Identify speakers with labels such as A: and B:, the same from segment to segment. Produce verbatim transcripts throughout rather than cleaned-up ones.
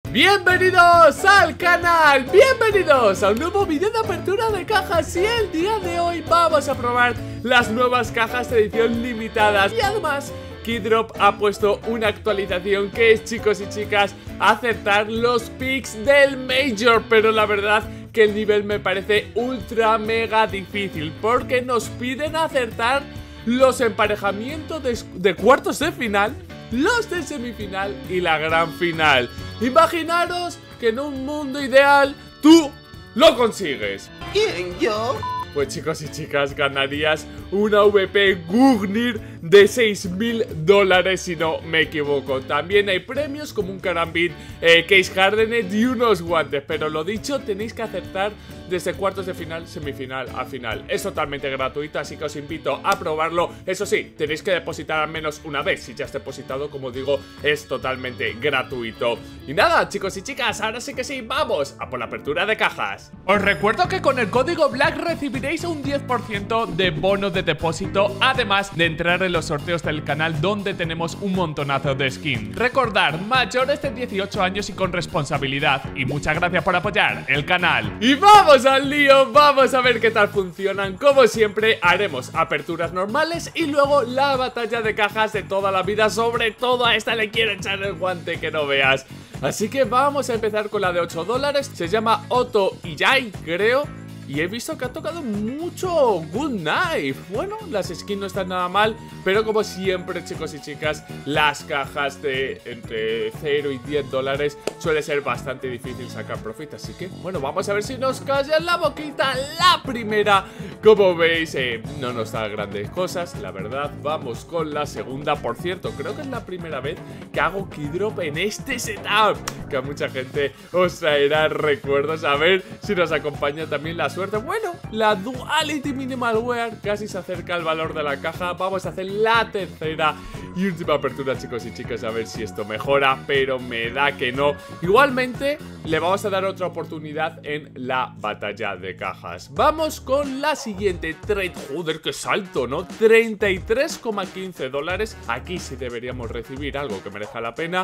A: Bienvenidos al canal, bienvenidos a un nuevo vídeo de apertura de cajas. Y el día de hoy vamos a probar las nuevas cajas de edición limitadas. Y además Keydrop ha puesto una actualización que es, chicos y chicas, acertar los picks del Major. Pero la verdad que el nivel me parece ultra mega difícil, porque nos piden acertar los emparejamientos de, de cuartos de final, los de semifinal y la gran final. Imaginaros que en un mundo ideal tú lo consigues.
B: ¿Quién, yo?
A: Pues chicos y chicas, ganarías una V P Gungnir de seis mil dólares si no me equivoco. También hay premios como un Karambit, eh, Case Hardened y unos guantes. Pero lo dicho, tenéis que acertar desde cuartos de final, semifinal a final. Es totalmente gratuito, así que os invito a probarlo. Eso sí, tenéis que depositar al menos una vez. Si ya has depositado, como digo, es totalmente gratuito. Y nada, chicos y chicas, ahora sí que sí, vamos a por la apertura de cajas. Os recuerdo que con el código Black recibiréis un diez por ciento de bono de depósito, además de entrar en los sorteos del canal, donde tenemos un montonazo de skins. Recordar, mayores de dieciocho años y con responsabilidad. Y muchas gracias por apoyar el canal. Y vamos al lío, vamos a ver qué tal funcionan. Como siempre, haremos aperturas normales y luego la batalla de cajas de toda la vida. Sobre todo a esta le quiero echar el guante que no veas. Así que vamos a empezar con la de ocho dólares. Se llama Otto Iyai, creo. Y he visto que ha tocado mucho Good Knife. Bueno, las skins no están nada mal, pero como siempre, chicos y chicas, las cajas de entre cero y diez dólares suele ser bastante difícil sacar profit. Así que, bueno, vamos a ver si nos calla en la boquita la primera. Como veis, eh, no nos da grandes cosas, la verdad. Vamos con la segunda. Por cierto, creo que es la primera vez que hago Keydrop en este setup, que a mucha gente os traerá recuerdos. A ver si nos acompaña también la suerte. Bueno, la Duality Minimalware casi se acerca al valor de la caja. Vamos a hacer la tercera y última apertura, chicos y chicas, a ver si esto mejora, pero me da que no. Igualmente, le vamos a dar otra oportunidad en la batalla de cajas. Vamos con la siguiente trade. Joder, qué salto, ¿no? treinta y tres coma quince dólares. Aquí sí deberíamos recibir algo que merezca la pena.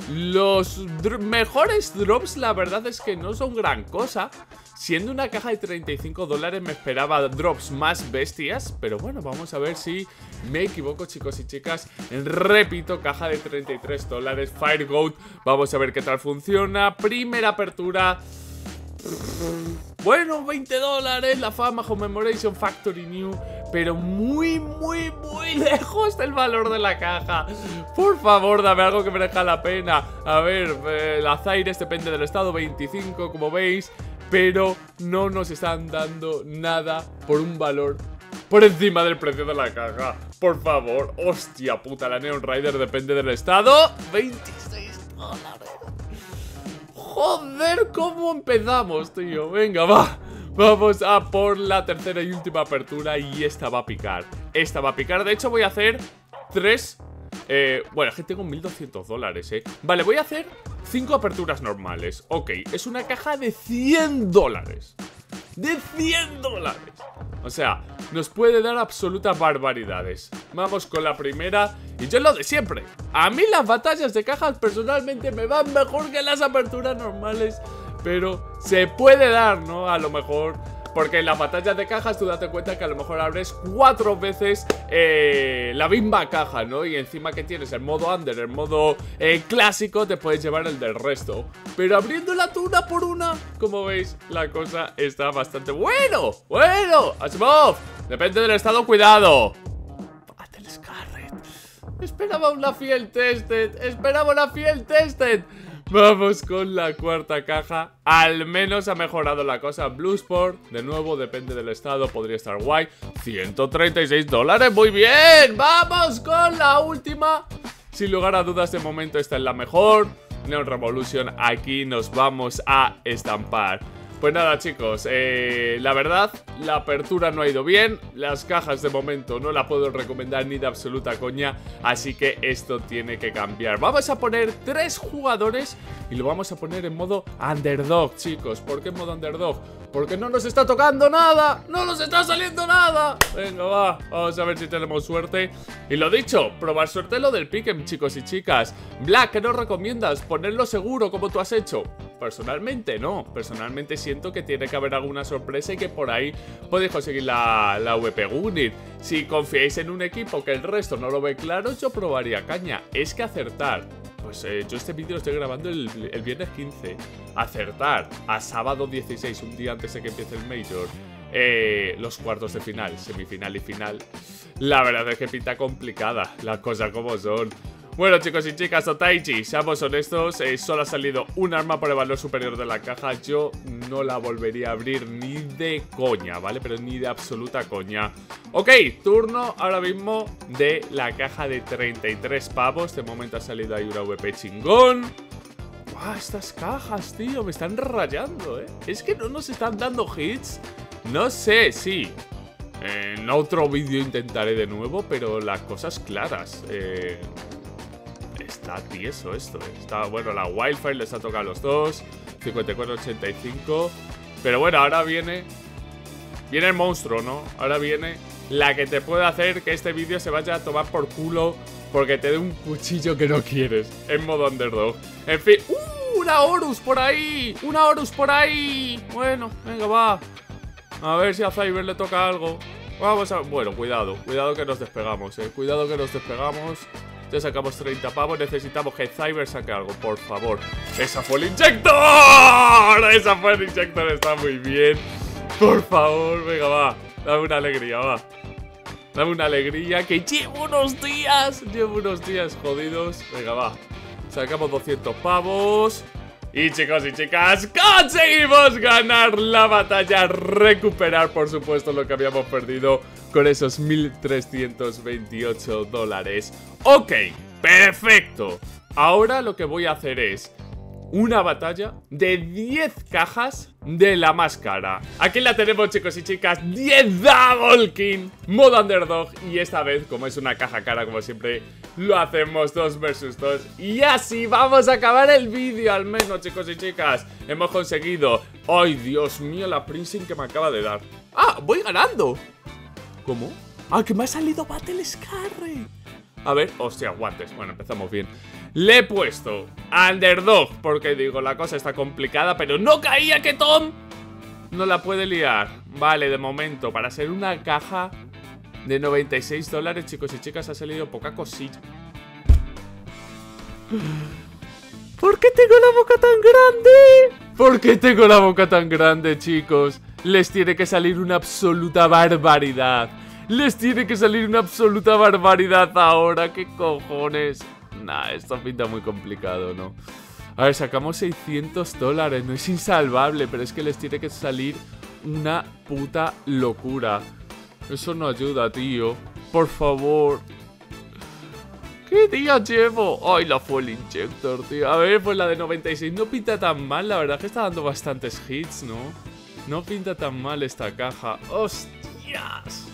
A: Los dr- mejores drops, la verdad es que no son gran cosa. Siendo una caja de treinta y cinco dólares me esperaba drops más bestias. Pero bueno, vamos a ver si me equivoco, chicos y chicas. Repito, caja de treinta y tres dólares, Fire Goat. Vamos a ver qué tal funciona. Primera apertura. Bueno, veinte dólares, la fama, Commemoration, Factory New. Pero muy, muy, muy lejos del valor de la caja. Por favor, dame algo que merezca la pena. A ver, eh, la Zaires depende del estado, veinticinco, como veis. Pero no nos están dando nada por un valor por encima del precio de la caja. Por favor, hostia puta, la Neon Rider depende del estado, veintiséis dólares. Joder, ¿cómo empezamos, tío? Venga, va. Vamos a por la tercera y última apertura. Y esta va a picar. Esta va a picar, de hecho voy a hacer tres... Eh, bueno, es que tengo mil doscientos dólares, eh Vale, voy a hacer cinco aperturas normales. Ok, es una caja de cien dólares. De cien dólares. O sea, nos puede dar absolutas barbaridades. Vamos con la primera. Y yo lo de siempre. A mí las batallas de cajas personalmente me van mejor que las aperturas normales. Pero se puede dar, ¿no? A lo mejor... Porque en las batallas de cajas tú date cuenta que a lo mejor abres cuatro veces eh, la misma caja, ¿no? Y encima que tienes el modo under, el modo eh, clásico, te puedes llevar el del resto. Pero abriéndola tú una por una, como veis, la cosa está bastante... ¡Bueno! ¡Bueno! ¡Asimov! Depende del estado, cuidado. ¡Pate el Scarlet! Esperaba una Field Tested. Esperaba una Field Tested. Vamos con la cuarta caja. Al menos ha mejorado la cosa. Bluesport, de nuevo, depende del estado, podría estar guay. ciento treinta y seis dólares, muy bien. Vamos con la última. Sin lugar a dudas, de momento esta es la mejor. Neon Revolution, aquí nos vamos a estampar. Pues nada, chicos, eh, la verdad, la apertura no ha ido bien. Las cajas de momento no la puedo recomendar ni de absoluta coña. Así que esto tiene que cambiar. Vamos a poner tres jugadores y lo vamos a poner en modo underdog, chicos. ¿Por qué en modo underdog? Porque no nos está tocando nada. No nos está saliendo nada. Venga, va, vamos a ver si tenemos suerte. Y lo dicho, probar suerte lo del pick'em, chicos y chicas. Black, ¿qué nos recomiendas? ¿Ponerlo seguro como tú has hecho? Personalmente no, personalmente siento que tiene que haber alguna sorpresa y que por ahí podéis conseguir la, la V P Gungnir. Si confiáis en un equipo que el resto no lo ve claro, yo probaría caña. Es que acertar, pues eh, yo este vídeo lo estoy grabando el, el viernes quince. Acertar a sábado dieciséis, un día antes de que empiece el Major, eh, los cuartos de final, semifinal y final, la verdad es que pinta complicada, las cosas como son. Bueno, chicos y chicas, Otaichi, seamos honestos, eh, solo ha salido un arma por el valor superior de la caja. Yo no la volvería a abrir ni de coña, ¿vale? Pero ni de absoluta coña. Ok, turno ahora mismo de la caja de treinta y tres pavos. De momento ha salido ahí una V P chingón. ¡Guau! Estas cajas, tío, me están rayando, ¿eh? Es que no nos están dando hits. No sé, sí. En otro vídeo intentaré de nuevo, pero las cosas claras. Eh... Está tieso esto, eh. Está, bueno, la Wildfire les ha tocado a los dos. cincuenta y cuatro ochenta y cinco. Pero bueno, ahora viene Viene el monstruo, ¿no? Ahora viene la que te puede hacer que este vídeo se vaya a tomar por culo porque te dé un cuchillo que no quieres. En modo underdog. En fin. ¡Uh! ¡Una Horus por ahí! ¡Una Horus por ahí! Bueno, venga, va. A ver si a Cyber le toca algo. Vamos a... Bueno, cuidado. Cuidado que nos despegamos, eh. Cuidado que nos despegamos. Ya sacamos treinta pavos. Necesitamos que Cyber saque algo, por favor. ¡Esa fue el Injector! ¡Esa fue el Injector! Está muy bien. Por favor, venga, va. Dame una alegría, va. Dame una alegría. Que llevo unos días. Llevo unos días jodidos. Venga, va. Sacamos doscientos pavos. Y chicos y chicas, conseguimos ganar la batalla, recuperar por supuesto lo que habíamos perdido con esos mil trescientos veintiocho dólares. Ok, perfecto. Ahora lo que voy a hacer es una batalla de diez cajas de la más cara. Aquí la tenemos, chicos y chicas, diez Double King, modo underdog. Y esta vez, como es una caja cara como siempre, lo hacemos dos versus dos. Y así vamos a acabar el vídeo, al menos, chicos y chicas. Hemos conseguido... ¡Ay, Dios mío, la Princeton que me acaba de dar! ¡Ah, voy ganando! ¿Cómo? ¡Ah, que me ha salido Battle Scarry! A ver, hostia, guantes. Bueno, empezamos bien. Le he puesto underdog porque digo, la cosa está complicada, pero no caía que Tom no la puede liar. Vale, de momento, para ser una caja de noventa y seis dólares, chicos y chicas, ha salido poca cosilla. ¿Por qué tengo la boca tan grande? ¿Por qué tengo la boca tan grande, chicos? Les tiene que salir una absoluta barbaridad. Les tiene que salir una absoluta barbaridad ahora. ¿Qué cojones? Nah, esto pinta muy complicado, ¿no? A ver, sacamos seiscientos dólares. No es insalvable, pero es que les tiene que salir una puta locura. Eso no ayuda, tío. Por favor. ¿Qué día llevo? Ay, la Fuel Injector, tío. A ver, pues la de noventa y seis no pinta tan mal. La verdad es que está dando bastantes hits, ¿no? No pinta tan mal esta caja. ¡Hostias!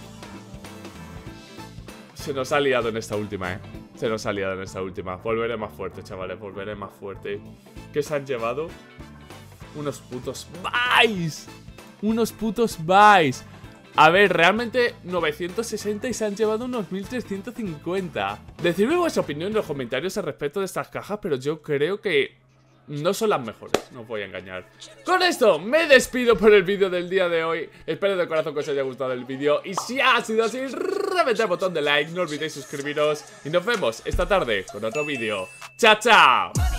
A: Se nos ha liado en esta última, eh. Se nos ha liado en esta última. Volveré más fuerte, chavales. Volveré más fuerte. ¿Qué se han llevado? Unos putos buys. Unos putos buys. A ver, realmente novecientos sesenta y se han llevado unos mil trescientos cincuenta. Decidme vuestra opinión en los comentarios al respecto de estas cajas, pero yo creo que no son las mejores, no os voy a engañar. Con esto me despido por el vídeo del día de hoy. Espero de corazón que os haya gustado el vídeo. Y si ha sido así, reventad el botón de like, no olvidéis suscribiros. Y nos vemos esta tarde con otro vídeo. ¡Chao, chao!